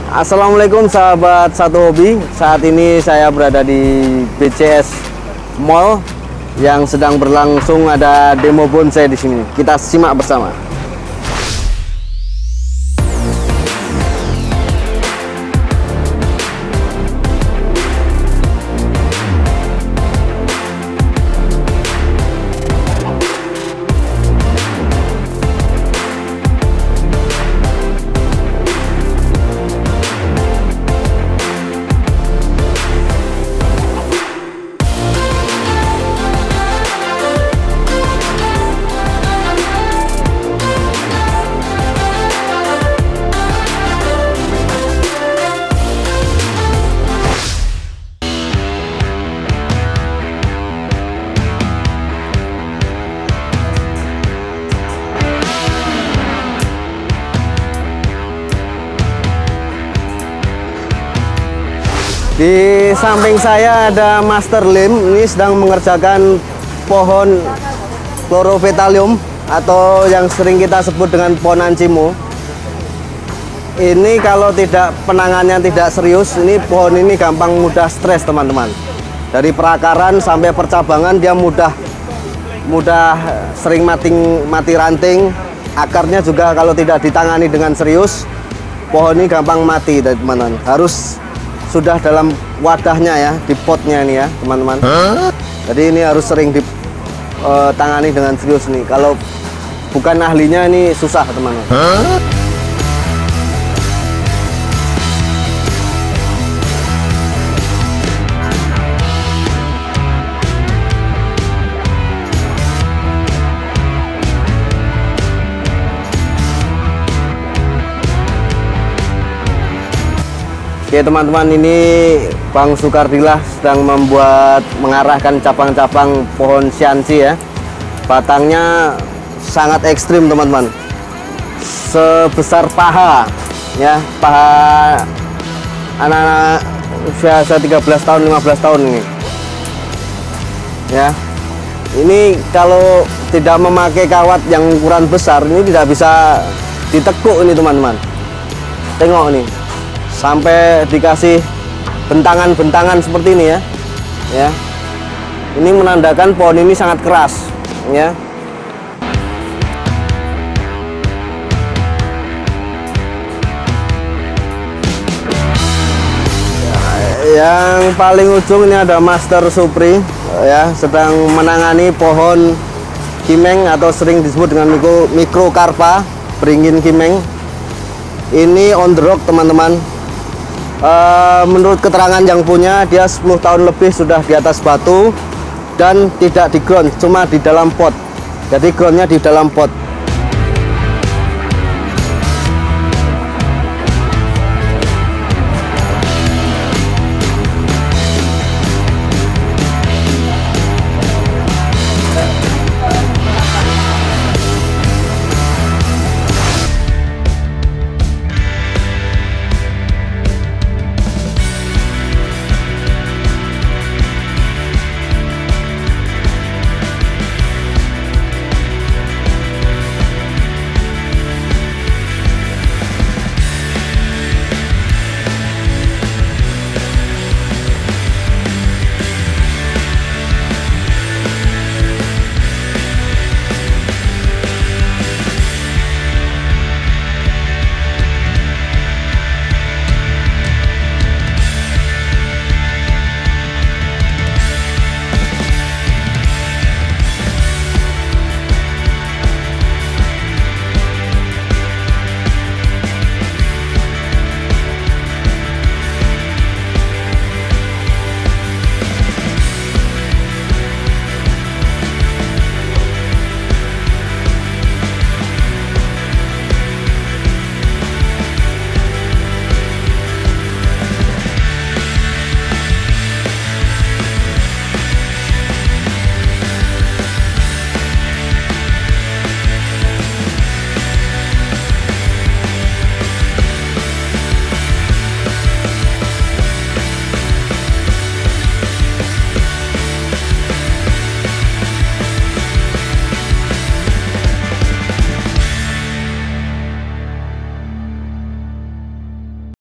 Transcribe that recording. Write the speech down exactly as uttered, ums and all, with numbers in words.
Assalamualaikum sahabat Satu Hobi. Saat ini saya berada di B C S Mall yang sedang berlangsung, ada demo bonsai di sini. Kita simak bersama. Di samping saya ada Master Lim, ini sedang mengerjakan pohon Chlorophyllum atau yang sering kita sebut dengan pohon ancimo. Ini kalau tidak penangannya tidak serius, ini pohon ini gampang mudah stres teman-teman. Dari perakaran sampai percabangan dia mudah mudah sering mati mati ranting. Akarnya juga kalau tidak ditangani dengan serius, pohon ini gampang mati teman-teman. Harus sudah dalam wadahnya ya, di potnya ini ya teman-teman. Jadi ini harus sering ditangani dengan serius nih. Kalau bukan ahlinya ini susah teman-teman. Oke teman-teman, ini Bang Sukardillah sedang membuat mengarahkan cabang-cabang pohon Shanxi ya. Batangnya sangat ekstrim teman-teman, sebesar paha ya, paha anak-anak usia tiga belas tahun lima belas tahun ini ya. Ini kalau tidak memakai kawat yang ukuran besar ini tidak bisa ditekuk ini teman-teman. Tengok nih, sampai dikasih bentangan-bentangan seperti ini ya. Ya. Ini menandakan pohon ini sangat keras ya. Yang paling ujung ini ada Master Supri ya, sedang menangani pohon kimeng atau sering disebut dengan mikro, mikrokarpa, beringin kimeng. Ini on the rock teman-teman. Uh, menurut keterangan yang punya, dia sepuluh tahun lebih sudah di atas batu dan tidak di ground, cuma di dalam pot. Jadi groundnya di dalam pot.